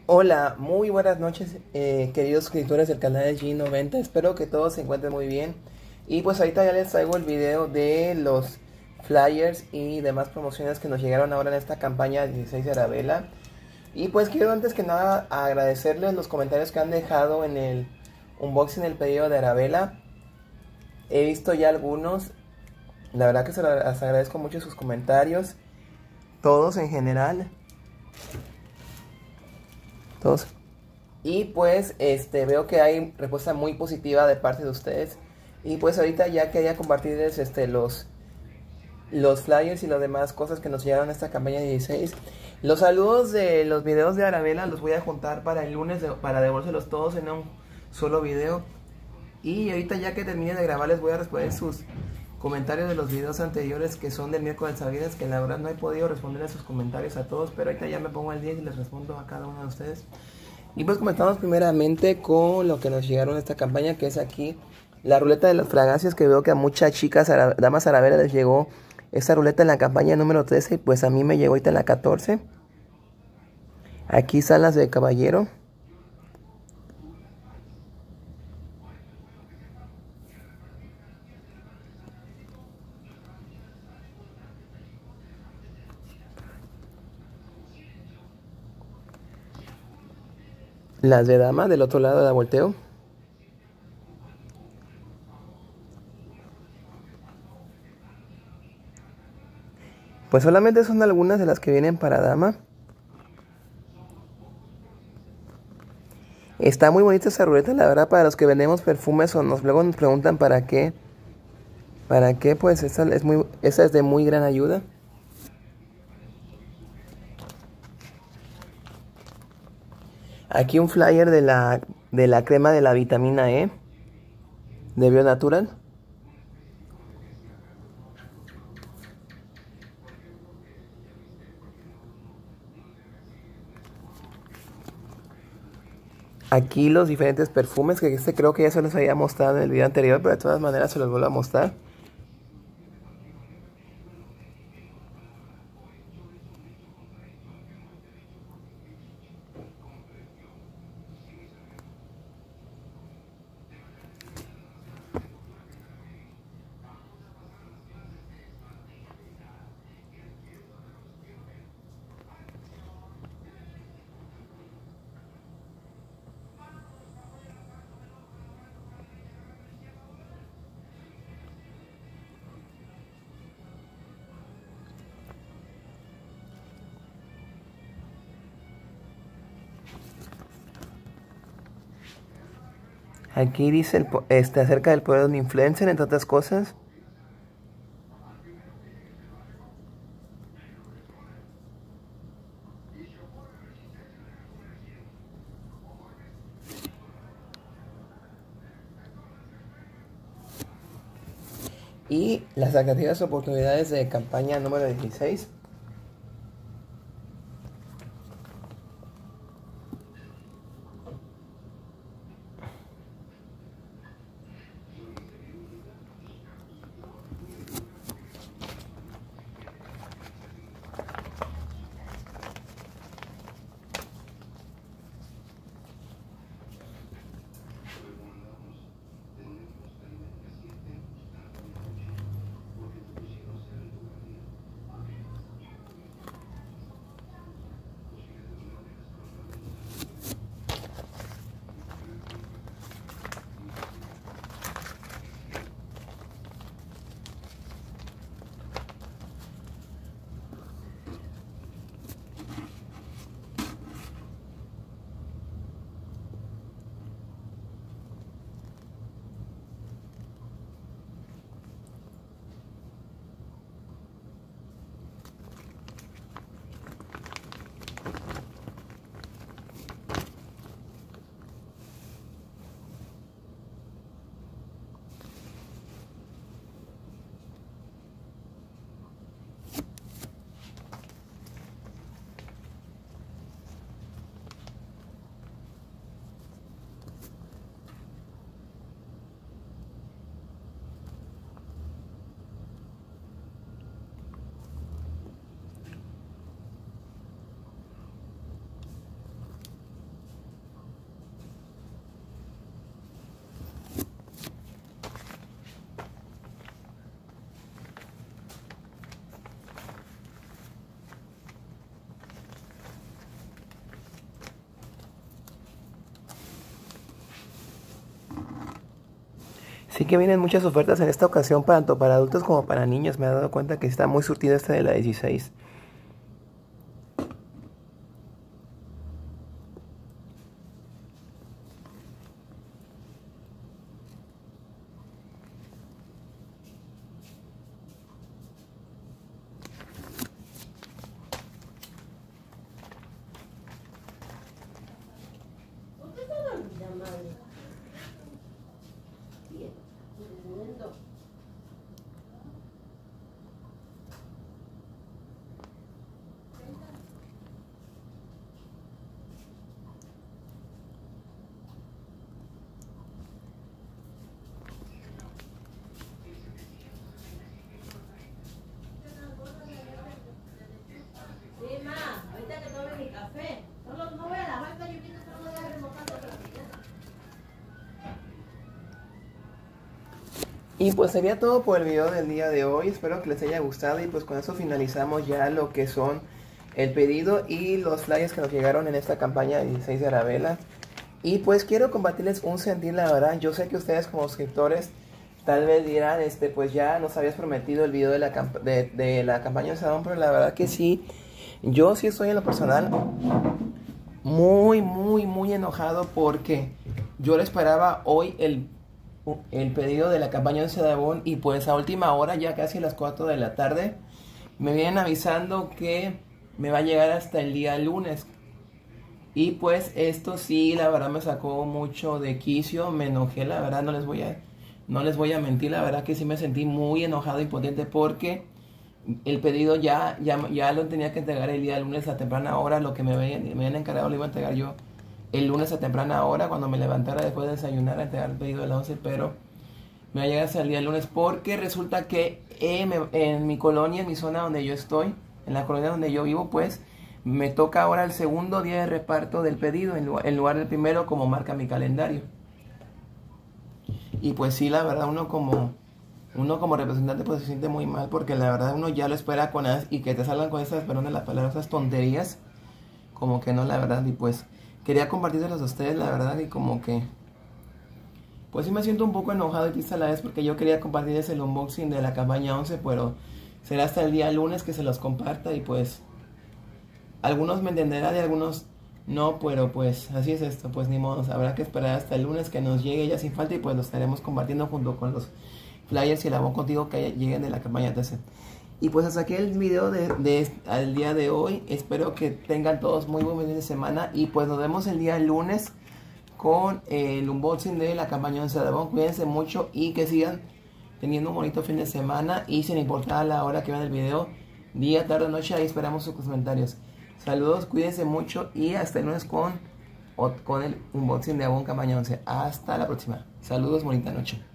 Hola, muy buenas noches, queridos suscriptores del canal de G90. Espero que todos se encuentren muy bien. Y pues ahorita ya les traigo el video de los flyers y demás promociones que nos llegaron ahora en esta campaña 16 de Arabella. Y pues quiero antes que nada agradecerles los comentarios que han dejado en el unboxing del pedido de Arabella. He visto ya algunos. La verdad que les agradezco mucho sus comentarios. Todos en general. Todos. Y pues veo que hay respuesta muy positiva de parte de ustedes. Y pues ahorita ya quería compartirles los flyers y las demás cosas que nos llegaron a esta campaña 16. Los saludos de los videos de Arabella los voy a juntar para el lunes para devolvérselos todos en un solo video. Y ahorita ya que termine de grabar les voy a responder sus comentarios de los videos anteriores que son del miércoles a viernes, que la verdad no he podido responder a sus comentarios a todos, pero ahorita ya me pongo al día y les respondo a cada uno de ustedes. Y pues comenzamos primeramente con lo que nos llegaron a esta campaña, que es aquí la ruleta de las fragancias, que veo que a muchas chicas, damas Arabella, les llegó esta ruleta en la campaña número 13, pues a mí me llegó ahorita en la 14. Aquí están las de caballero. Las de dama, del otro lado la volteo. Pues solamente son algunas de las que vienen para dama. Está muy bonita esa ruleta, la verdad, para los que vendemos perfumes o luego nos preguntan para qué. ¿Para qué? Pues esa es de muy gran ayuda. Aquí un flyer de la crema de la vitamina E de Bionatural. Aquí los diferentes perfumes, que creo que ya se los había mostrado en el video anterior, pero de todas maneras se los vuelvo a mostrar. Aquí dice acerca del poder de un influencer, entre otras cosas. Y las atractivas oportunidades de campaña número 16. Sí que vienen muchas ofertas en esta ocasión, tanto para adultos como para niños. Me he dado cuenta que está muy surtida esta de la 16. Y pues sería todo por el video del día de hoy. Espero que les haya gustado y pues con eso finalizamos ya lo que son el pedido y los flyers que nos llegaron en esta campaña de 16 de Arabella. Y pues quiero compartirles un sentir, la verdad. Yo sé que ustedes como suscriptores tal vez dirán, pues ya nos habías prometido el video de la campaña de Sadón, pero la verdad que sí. Yo sí estoy en lo personal muy enojado porque yo le esperaba hoy el pedido de la campaña de Sedabón y pues a última hora, ya casi a las 4 de la tarde, me vienen avisando que me va a llegar hasta el día lunes. Y pues esto sí, la verdad me sacó mucho de quicio, me enojé, la verdad no les voy a mentir, la verdad que sí me sentí muy enojado y impotente porque el pedido ya lo tenía que entregar el día lunes a temprana hora, lo que me habían encargado lo iba a entregar yo el lunes a temprana hora cuando me levantara después de desayunar a entregar el pedido de las 11, pero me va a llegar hasta el día lunes porque resulta que en mi colonia, en mi zona donde yo estoy, en la colonia donde yo vivo, pues me toca ahora el segundo día de reparto del pedido en lugar del primero como marca mi calendario. Y pues sí, la verdad uno como representante pues se siente muy mal porque la verdad uno ya lo espera con esas y que te salgan con esas, perdón de la palabra, esas tonterías, como que no, la verdad. Y pues quería compartírselos a ustedes, la verdad, y como que pues sí me siento un poco enojado y triste a la vez porque yo quería compartirles el unboxing de la campaña 11, pero será hasta el día lunes que se los comparta y pues algunos me entenderán y algunos no, pero pues así es esto, pues ni modo, habrá que esperar hasta el lunes que nos llegue ya sin falta y pues lo estaremos compartiendo junto con los flyers y el abón contigo que lleguen de la campaña 13. Y pues hasta aquí el video al día de hoy. Espero que tengan todos muy buen fin de semana y pues nos vemos el día lunes con el unboxing de la campaña 11 de Avon. Cuídense mucho y que sigan teniendo un bonito fin de semana y sin importar la hora que vean el video, día, tarde o noche, ahí esperamos sus comentarios. Saludos, cuídense mucho y hasta el lunes con el unboxing de Avon campaña 11. Hasta la próxima. Saludos, bonita noche.